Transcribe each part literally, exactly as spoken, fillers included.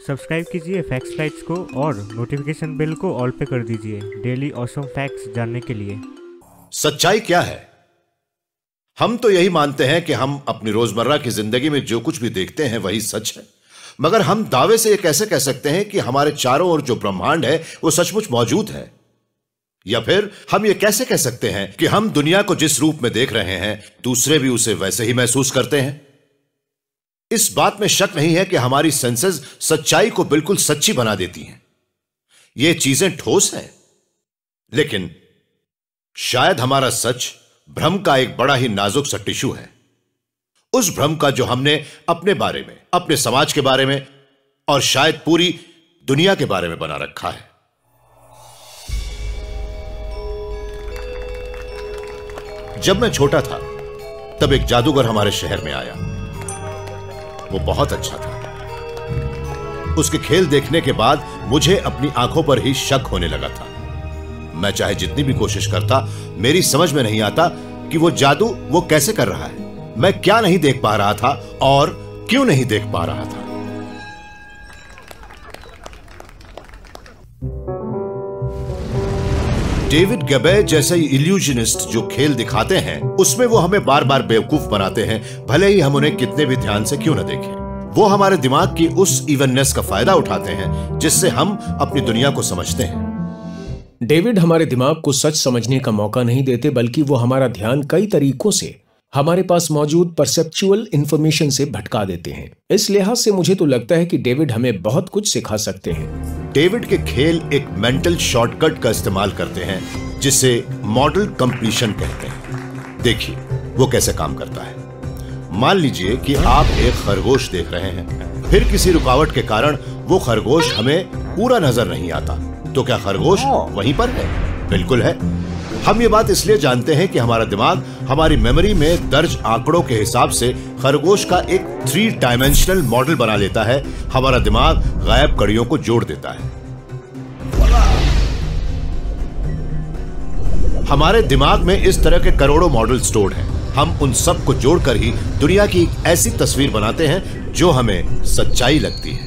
Subscribe कीजिए facts flights को और नोटिफिकेशन बेल को ऑल पे कर दीजिए डेली ऑसम फैक्ट्स जानने के लिए। सच्चाई क्या है? हम तो यही मानते हैं कि हम अपनी रोजमर्रा की जिंदगी में जो कुछ भी देखते हैं वही सच है, मगर हम दावे से यह कैसे कह सकते हैं कि हमारे चारों ओर जो ब्रह्मांड है वो सचमुच मौजूद है? या फिर हम ये कैसे कह सकते हैं कि हम दुनिया को जिस रूप में देख रहे हैं दूसरे भी उसे वैसे ही महसूस करते हैं? इस बात में शक नहीं है कि हमारी सेंसेस सच्चाई को बिल्कुल सच्ची बना देती हैं। ये चीजें ठोस हैं, लेकिन शायद हमारा सच भ्रम का एक बड़ा ही नाजुक सा टिश्यू है। उस भ्रम का जो हमने अपने बारे में, अपने समाज के बारे में और शायद पूरी दुनिया के बारे में बना रखा है। जब मैं छोटा था तब एक जादूगर हमारे शहर में आया। वो बहुत अच्छा था। उसके खेल देखने के बाद मुझे अपनी आंखों पर ही शक होने लगा था। मैं चाहे जितनी भी कोशिश करता, मेरी समझ में नहीं आता कि वो जादू वो कैसे कर रहा है। मैं क्या नहीं देख पा रहा था और क्यों नहीं देख पा रहा था। डेविड गैबे जैसे इल्यूजनिस्ट जो खेल दिखाते हैं उसमें वो हमें बार बार बेवकूफ बनाते हैं, भले ही हम उन्हें कितने भी ध्यान से क्यों न देखें। वो हमारे दिमाग की उस इवननेस का फायदा उठाते हैं जिससे हम अपनी दुनिया को समझते हैं। डेविड हमारे दिमाग को सच समझने का मौका नहीं देते, बल्कि वो हमारा ध्यान कई तरीकों से हमारे पास मौजूद परसेप्चुअल इंफॉर्मेशन से भटका देते हैं। इस लिहाज से मुझे तो लगता है कि डेविड हमें बहुत कुछ सिखा सकते हैं। डेविड के खेल एक मेंटल शॉर्टकट का इस्तेमाल करते हैं जिसे मॉडल कंप्लीशन कहते हैं। देखिए वो कैसे काम करता है। मान लीजिए कि आप एक खरगोश देख रहे हैं, फिर किसी रुकावट के कारण वो खरगोश हमें पूरा नजर नहीं आता, तो क्या खरगोश वहीं पर है? बिल्कुल है। हम ये बात इसलिए जानते हैं कि हमारा दिमाग हमारी मेमोरी में दर्ज आंकड़ों के हिसाब से खरगोश का एक थ्री डायमेंशनल मॉडल बना लेता है। हमारा दिमाग गायब कड़ियों को जोड़ देता है। हमारे दिमाग में इस तरह के करोड़ों मॉडल स्टोर्ड हैं। हम उन सब को जोड़कर ही दुनिया की एक ऐसी तस्वीर बनाते हैं जो हमें सच्चाई लगती है।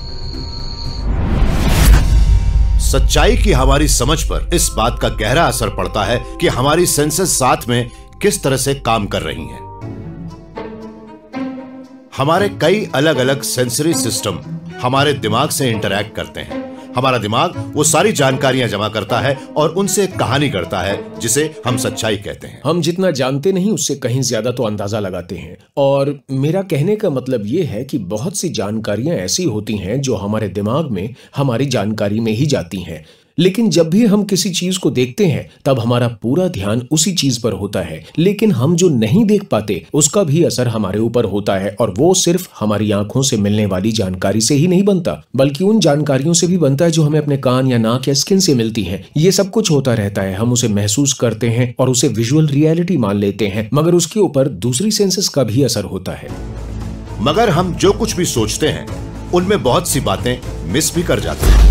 सच्चाई की हमारी समझ पर इस बात का गहरा असर पड़ता है कि हमारी सेंसेस साथ में किस तरह से काम कर रही हैं। हमारे कई अलग अलग सेंसरी सिस्टम हमारे दिमाग से इंटरैक्ट करते हैं। हमारा दिमाग वो सारी जानकारियां जमा करता है और उनसे एक कहानी करता है जिसे हम सच्चाई कहते हैं। हम जितना जानते नहीं उससे कहीं ज्यादा तो अंदाजा लगाते हैं। और मेरा कहने का मतलब ये है कि बहुत सी जानकारियां ऐसी होती हैं जो हमारे दिमाग में हमारी जानकारी में ही जाती हैं, लेकिन जब भी हम किसी चीज को देखते हैं तब हमारा पूरा ध्यान उसी चीज पर होता है। लेकिन हम जो नहीं देख पाते उसका भी असर हमारे ऊपर होता है, और वो सिर्फ हमारी आंखों से मिलने वाली जानकारी से ही नहीं बनता, बल्कि उन जानकारियों से भी बनता है जो हमें अपने कान या नाक या स्किन से मिलती हैं। ये सब कुछ होता रहता है। हम उसे महसूस करते हैं और उसे विजुअल रियलिटी मान लेते हैं, मगर उसके ऊपर दूसरी सेंसेस का भी असर होता है। मगर हम जो कुछ भी सोचते हैं उनमें बहुत सी बातें मिस भी कर जाते हैं।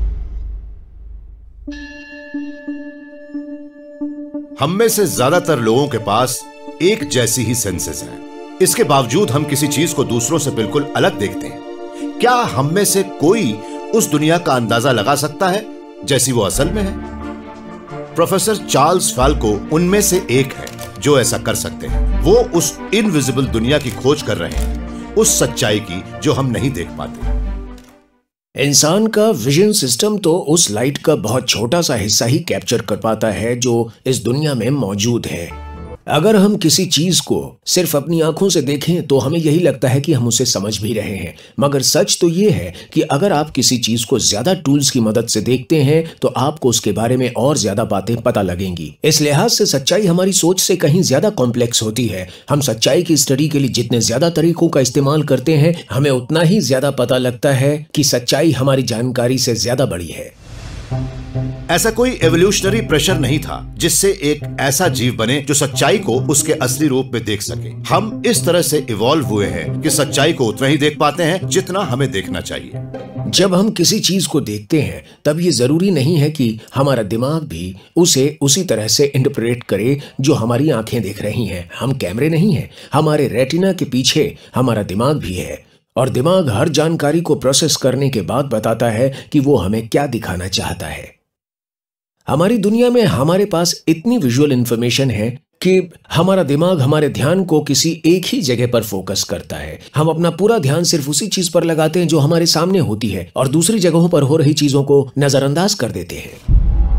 हम में से ज्यादातर लोगों के पास एक जैसी ही सेंसेस हैं। इसके बावजूद हम किसी चीज को दूसरों से बिल्कुल अलग देखते हैं। क्या हम में से कोई उस दुनिया का अंदाजा लगा सकता है जैसी वो असल में है? प्रोफेसर चार्ल्स फाल्को उनमें से एक है जो ऐसा कर सकते हैं। वो उस इनविजिबल दुनिया की खोज कर रहे हैं, उस सच्चाई की जो हम नहीं देख पाते। इंसान का विजन सिस्टम तो उस लाइट का बहुत छोटा सा हिस्सा ही कैप्चर कर पाता है जो इस दुनिया में मौजूद है। अगर हम किसी चीज को सिर्फ अपनी आंखों से देखें तो हमें यही लगता है कि हम उसे समझ भी रहे हैं, मगर सच तो ये है कि अगर आप किसी चीज को ज्यादा टूल्स की मदद से देखते हैं तो आपको उसके बारे में और ज्यादा बातें पता लगेंगी। इस लिहाज से सच्चाई हमारी सोच से कहीं ज्यादा कॉम्प्लेक्स होती है। हम सच्चाई की स्टडी के लिए जितने ज्यादा तरीकों का इस्तेमाल करते हैं, हमें उतना ही ज्यादा पता लगता है कि सच्चाई हमारी जानकारी से ज्यादा बड़ी है। ऐसा कोई एवोल्यूशनरी प्रेशर नहीं था जिससे एक ऐसा जीव बने जो सच्चाई को उसके असली रूप में देख सके। हम इस तरह से इवॉल्व हुए हैं कि सच्चाई को उतना ही देख पाते हैं जितना हमें देखना चाहिए। जब हम किसी चीज को देखते हैं तब ये जरूरी नहीं है कि हमारा दिमाग भी उसे उसी तरह से इंटरप्रेट करे जो हमारी आंखें देख रही हैं। हम कैमरे नहीं हैं, हमारे रेटिना के पीछे हमारा दिमाग भी है और दिमाग हर जानकारी को प्रोसेस करने के बाद बताता है कि वो हमें क्या दिखाना चाहता है। हमारी दुनिया में हमारे पास इतनी विजुअल इंफॉर्मेशन है कि हमारा दिमाग हमारे ध्यान को किसी एक ही जगह पर फोकस करता है। हम अपना पूरा ध्यान सिर्फ उसी चीज पर लगाते हैं जो हमारे सामने होती है और दूसरी जगहों पर हो रही चीजों को नजरअंदाज कर देते हैं।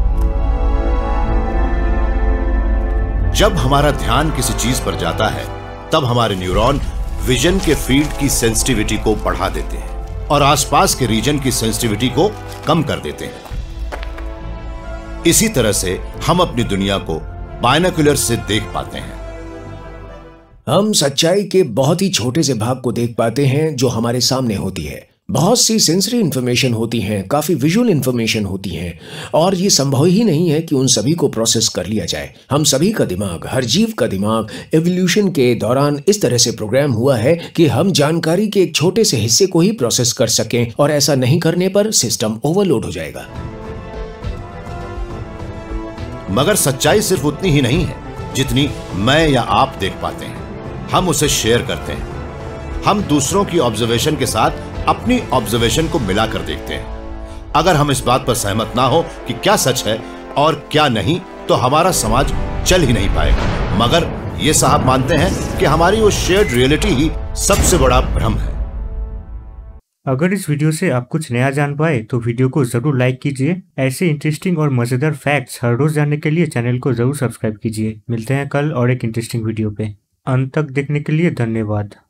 जब हमारा ध्यान किसी चीज पर जाता है तब हमारे न्यूरॉन विजन के फील्ड की सेंसिटिविटी को बढ़ा देते हैं और आसपास के रीजन की सेंसिटिविटी को कम कर देते हैं। इसी तरह से हम अपनी दुनिया को बायनोकुलर से देख पाते हैं। हम सच्चाई के बहुत ही छोटे से भाग को देख पाते हैं जो हमारे सामने होती है। बहुत सी सेंसरी इंफॉर्मेशन होती हैं, काफी विजुअल इंफॉर्मेशन होती हैं और ये संभव ही नहीं है कि उन सभी को प्रोसेस कर लिया जाए। हम सभी का दिमाग, हर जीव का दिमाग एवोल्यूशन के दौरान इस तरह से प्रोग्राम हुआ है कि हम जानकारी के एक छोटे से हिस्से को ही प्रोसेस कर सकें और ऐसा नहीं करने पर सिस्टम ओवरलोड हो जाएगा। मगर सच्चाई सिर्फ उतनी ही नहीं है जितनी मैं या आप देख पाते हैं। हम उसे शेयर करते हैं। हम दूसरों की ऑब्जर्वेशन के साथ अपनी ऑब्जर्वेशन को मिलाकर देखते हैं। अगर हम इस बात पर सहमत ना हो कि क्या सच है और क्या नहीं, तो हमारा समाज चल ही नहीं पाएगा। मगर ये साहब मानते हैं कि हमारी वो शेयर्ड रियलिटी ही सबसे बड़ा भ्रम है। अगर इस वीडियो से आप कुछ नया जान पाए तो वीडियो को जरूर लाइक कीजिए। ऐसे इंटरेस्टिंग और मजेदार फैक्ट्स हर रोज जानने के लिए चैनल को जरूर सब्सक्राइब कीजिए। मिलते हैं कल और एक इंटरेस्टिंग वीडियो पे। अंत तक देखने के लिए धन्यवाद।